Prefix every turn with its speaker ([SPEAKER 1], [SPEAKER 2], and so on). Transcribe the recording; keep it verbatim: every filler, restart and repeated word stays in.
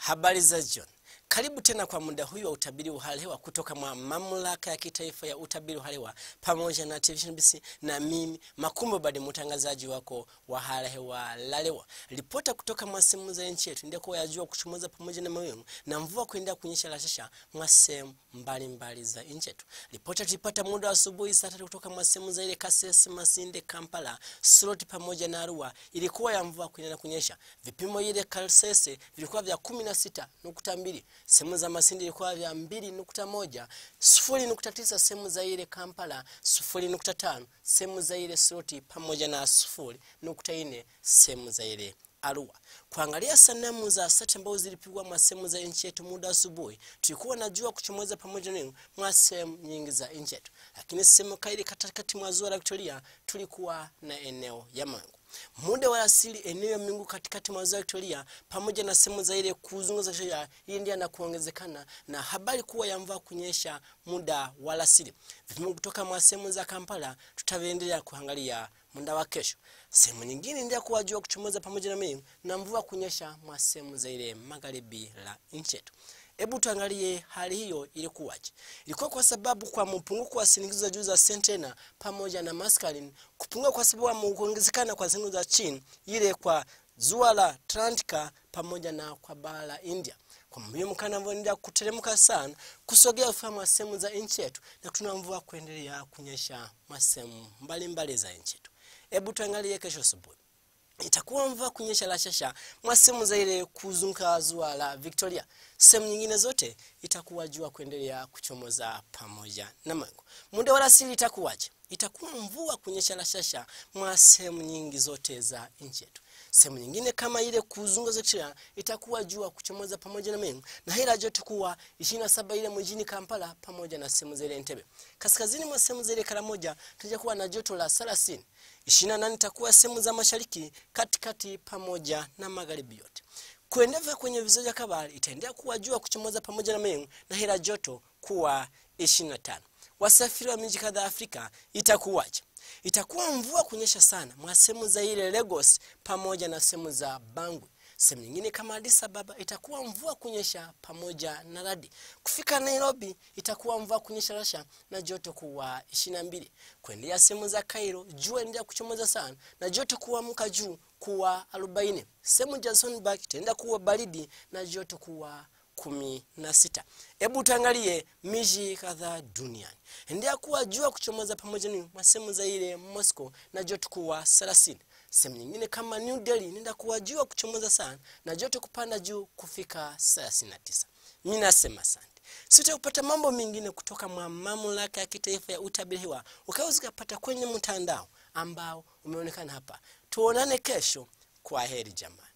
[SPEAKER 1] Habari za jioni. Karibu tena kwa muda huyu wa utabiri wa hali hewa kutoka mwa mamlaka ya kitaifa ya utabiri wa hali hewa pamoja na Television B C na mimi Makumbo Badi, mtangazaji wako wa hali hewa la leo. Ripota kutoka mwa sehemu za nchi yetu ndio kwa yajua kuchomoza pamoja na mawingu na mvua kuendelea kunyesha la shasha mwa sehemu mbalimbali za nchi yetu. Ripota tulipata muda wa asubuhi saa tatu kutoka mwa sehemu za ile Kasese, Masinde, Kampala, Soroti pamoja na Arua ilikuwa ya mvua kuendelea kunyesha. Vipimo ile Kasese vilikuwa vya kumi na sita nukta mbili. Sehemu za Masinde ilikuwa vya mbili nukta moja, sifuri nukta tisa sehemu za ile Kampala, sifuri nukta tano sehemu za ile Soroti pamoja na sifuri nukta nne sehemu za ile Arua. Kuangalia sanamu za sati ambazo zilipigwa mwa sehemu za nchi yetu muda asubuhi, tulikuwa na jua kuchomoza pamoja na mwa sehemu nyingi za nchi yetu. Lakini sehemu kaili katikati mwa ziwa la Victoria tulikuwa na eneo ya mawingu. Muda wa asili eneo ya mingu katikati mwa ziwa Victoria pamoja na sehemu za ile kuzunguza shaya India na kuongezekana na habari kuwa ya mvua kunyesha muda wa asili. Vipimo kutoka mwa sehemu za Kampala tutaendelea kuangalia muda wa kesho. Sehemu nyingine ndio kuwa jua kuchomoza pamoja na mawingu na mvua kunyesha mwa sehemu za ile magharibi la nchi yetu. Hebu tuangalie hali hiyo ilikuwaje. Ilikuwa kwa sababu kwa mpunguko wa shinikizo za juu za Sentena pamoja na Mascaline, kupungua kwa sababu ya kuongezekana kwa shinikizo za chini ile kwa ziwa la Atlantika pamoja na kwa bara la India. Kwa mlimo kana mvua kuteremka sana kusogea ufahamu wa sehemu za nchi yetu na tuna mvua kuendelea kunyesha masehemu mbalimbali za nchi yetu. Hebu tuangalie kesho asubuhi. Itakuwa mvua kunyesha la shasha mwa sehemu za ile kuzunguka ziwa la Victoria. Sehemu nyingine zote itakuwa jua kuendelea kuchomoza pamoja na mawingu. Muda wa asili itakuwaje? Itakuwa mvua kunyesha la shasha mwa sehemu nyingi zote za nchi yetu. Sehemu nyingine kama ile kuzunguka Victoria itakuwa jua kuchomoza pamoja na mawingu na hila joto kuwa ishirini na saba ile mjini Kampala pamoja na sehemu za ile Entebbe. Kaskazini mwa sehemu za ile Karamoja tutakuwa na joto la thelathini. ishirini na nane itakuwa sehemu za mashariki, katikati pamoja na magharibi yote. Kuendelea kwenye vizoja Kabale itaendelea kuwa jua kuchomoza pamoja na mawingu na hila joto kuwa ishirini na tano. Wasafiri wa miji kadhaa Afrika itakuwaje? Itakuwa mvua kunyesha sana mwa sehemu za ile Lagos pamoja na sehemu za Bangui. Sehemu nyingine kama Addis Ababa itakuwa mvua kunyesha pamoja na radi. Kufika Nairobi itakuwa mvua kunyesha rasha na joto kuwa ishirini na mbili. Kuendelea sehemu za Cairo jua endelea kuchomoza sana na joto kuamka juu kuwa arobaini. Sehemu za Johannesburg itaenda kuwa baridi na joto kuwa kumi na sita. Hebu tuangalie miji kadhaa duniani. Endelea kuwa jua kuchomoza pamoja na sehemu za ile Moscow na joto kuwa thelathini. Sehemu nyingine kama New Delhi nenda kuwa jua kuchomoza sana na joto kupanda juu kufika thelathini na tisa. Mimi nasema asante. Sita kupata mambo mengine kutoka mwa mamlaka ya kitaifa ya utabiri hewa ukaweza kupata kwenye mtandao ambao umeonekana hapa. Tuonane kesho. Kwa heri jamaa.